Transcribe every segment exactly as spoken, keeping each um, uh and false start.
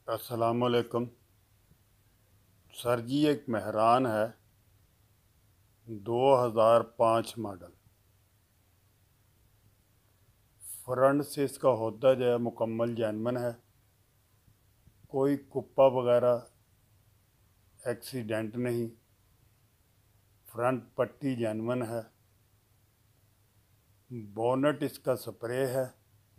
अस्सलामुअलैकुम। सर जी, एक मेहरान है, दो हज़ार पाँच मॉडल। फ्रंट से इसका होता जो है मुकम्मल जैनमन है, कोई कुप्पा वगैरह एक्सीडेंट नहीं, फ्रंट पट्टी जैनमन है, बोनट इसका स्प्रे है,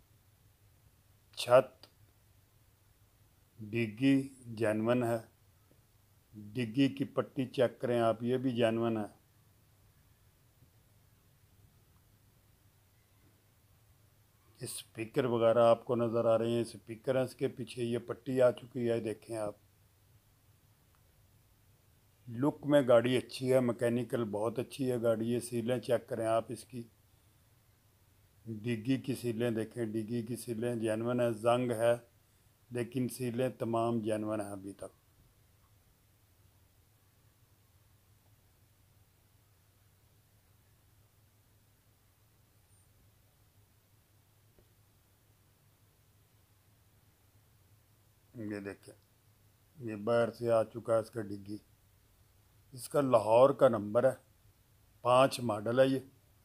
छत डिग्गी जैनमन है, डिग्गी की पट्टी चेक करें आप, ये भी जैनमन है। स्पीकर वगैरह आपको नज़र आ रहे हैं, स्पीकर हैं इसके पीछे, ये पट्टी आ चुकी है, देखें आप। लुक में गाड़ी अच्छी है, मैकेनिकल बहुत अच्छी है गाड़ी। ये सीलें चेक करें आप इसकी, डिग्गी की सीलें देखें, डिग्गी की सीलें जैनवन है, जंग है लेकिन सीलें तमाम जैनवन हैं अभी तक। ये देखें, ये बाहर से आ चुका है इसका डिग्गी। इसका लाहौर का नंबर है, पाँच मॉडल है, ये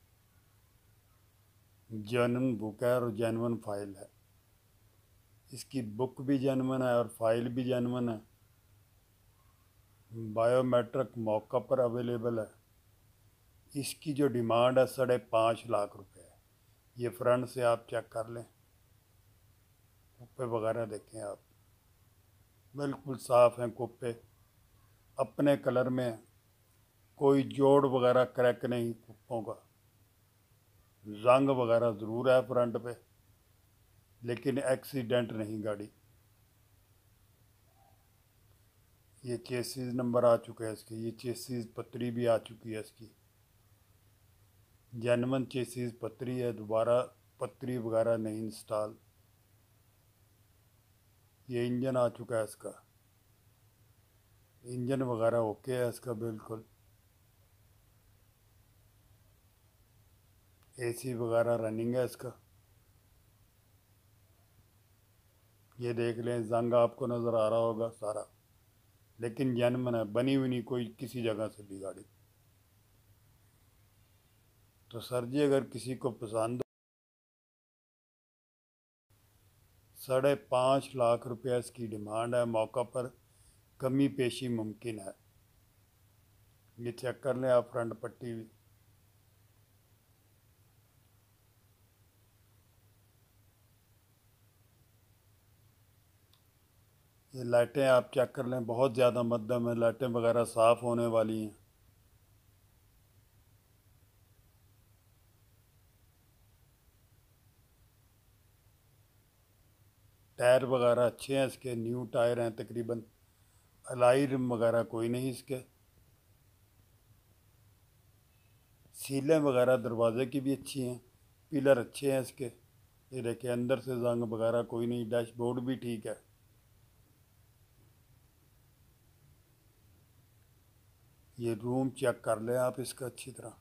जैनवन बुक है और जैनवन फाइल है। इसकी बुक भी जैनवन है और फाइल भी जैनवन है। बायोमेट्रिक मौका पर अवेलेबल है। इसकी जो डिमांड है साढ़े पाँच लाख रुपए है। ये फ्रंट से आप चेक कर लें, कुप्पे वगैरह देखें आप, बिल्कुल साफ़ हैं कुप्पे, अपने कलर में, कोई जोड़ वगैरह क्रैक नहीं कुप्पों का। जंग वगैरह ज़रूर है फ्रंट पे, लेकिन एक्सीडेंट नहीं गाड़ी। ये चेसिस नंबर आ चुके हैं इसके, ये चेसिस पत्री भी आ चुकी है इसकी, जैनवन चेसिस पत्री है, दोबारा पत्री वगैरह नहीं इंस्टॉल। ये इंजन आ चुका है इसका, इंजन वगैरह ओके है इसका बिल्कुल। एसी वगैरह रनिंग है इसका। ये देख लें, जंग आपको नज़र आ रहा होगा सारा, लेकिन जैनवन है, बनी हुई नहीं कोई किसी जगह से भी गाड़ी। तो सर जी, अगर किसी को पसंद, साढ़े पाँच लाख रुपया इसकी डिमांड है, मौका पर कमी पेशी मुमकिन है। ये चेक कर लें आप, फ्रंट पट्टी भी। ये लाइटें आप चेक कर लें, बहुत ज़्यादा मध्यम है, लाइटें वगैरह साफ़ होने वाली हैं। टायर वगैरह अच्छे हैं इसके, न्यू टायर हैं तकरीबन, अलाई रिम वगैरह कोई नहीं इसके। सीलें वगैरह दरवाजे की भी अच्छी हैं, पिलर अच्छे हैं इसके। ये देखें, अंदर से जंग वगैरह कोई नहीं, डैशबोर्ड भी ठीक है। ये रूम चेक कर लें आप इसका अच्छी तरह।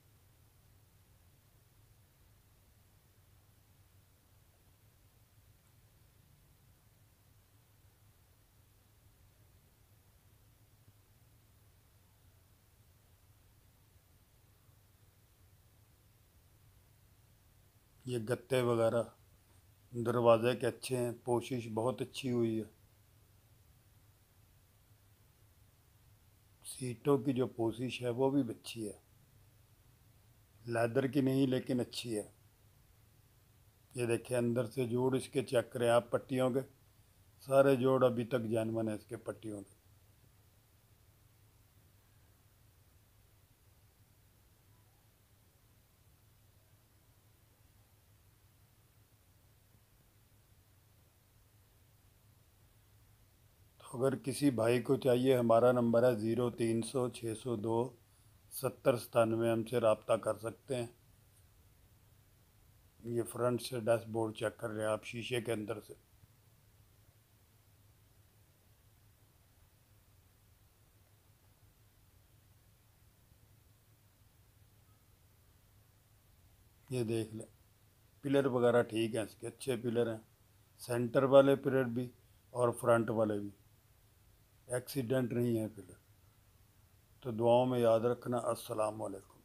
ये गत्ते वगैरह दरवाजे के अच्छे हैं, पोशिश बहुत अच्छी हुई है। सीटों की जो पोशिश है वो भी अच्छी है, लेदर की नहीं लेकिन अच्छी है। ये देखें, अंदर से जोड़ इसके चेक करें आप, पट्टियों के सारे जोड़ अभी तक जैनवन है इसके पट्टियों के। तो अगर किसी भाई को चाहिए, हमारा नंबर है ज़ीरो तीन सौ छः सौ दो सत्तर सतानवे, हमसे रब्ता कर सकते हैं। ये फ्रंट से डैशबोर्ड चेक कर रहे हैं आप, शीशे के अंदर से। ये देख लें, पिलर वगैरह ठीक हैं इसके, अच्छे पिलर हैं। सेंटर वाले पिलर भी और फ्रंट वाले भी, एक्सीडेंट नहीं है फिलहाल। तो दुआओं में याद रखना। अस्सलाम वालेकुम।